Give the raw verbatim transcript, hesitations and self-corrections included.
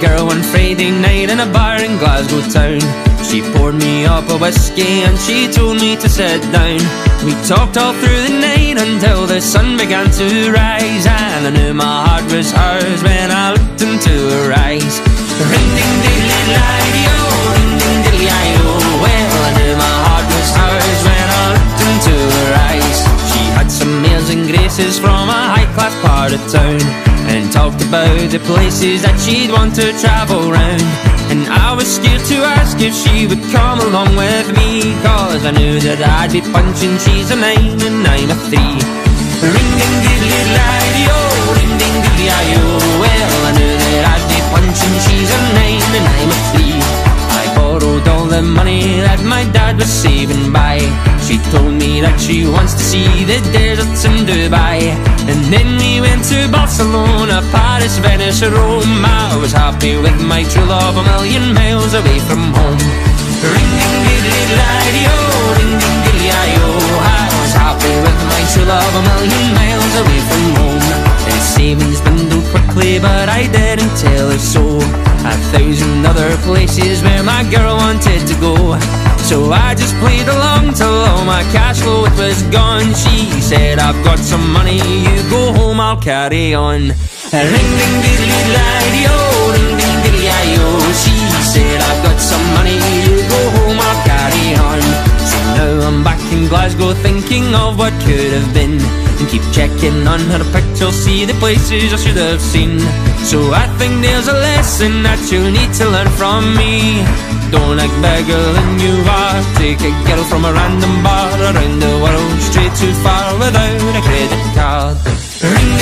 girl one Friday night in a bar in Glasgow town. She poured me up a whiskey and she told me to sit down. We talked all through the night until the sun began to rise, and I knew my heart was hers when I looked into her eyes. Ring ding diddly lie-o, ring ding diddly I-o. Well, I knew my heart was hers when I looked into her eyes. She had some airs and graces from a high-class part of town, and talked about the places that she'd want to travel round. And I was scared to ask if she would come along with me, cause I knew that I'd be punching, she's a nine and I'm a three. Ring ding diddly lie-o, ring ding diddly I-o. Well, I knew that I'd be punching, she's a nine and I'm a three. I borrowed all the money that my dad was saving by. She told me that she wants to see the deserts in Dubai. And then we went to Barcelona, Paris, Venice, Rome. I was happy with my true love a million miles away from home. Ring ding diddly lie-o, ring ding diddly I-o. I was happy with my true love a million miles away from home. And savings dwindled quickly, but I didn't tell her so. A thousand other places where my girl wanted to go, so I just played along till all my cash flow it was gone. She said, I've got some money, you go home, I'll carry on. Ring ding diddly lie-o, ring ding diddly I-o. She said, I've got some money, you go home, I'll carry on. So now I'm back in Glasgow thinking of what could have been, and keep checking on her pictures, see the places I should have seen. So I think there's a lesson that you'll need to learn from me. Don't act bigger than you are. Take a girl from a random bar around the world straight too far without a credit card. Ring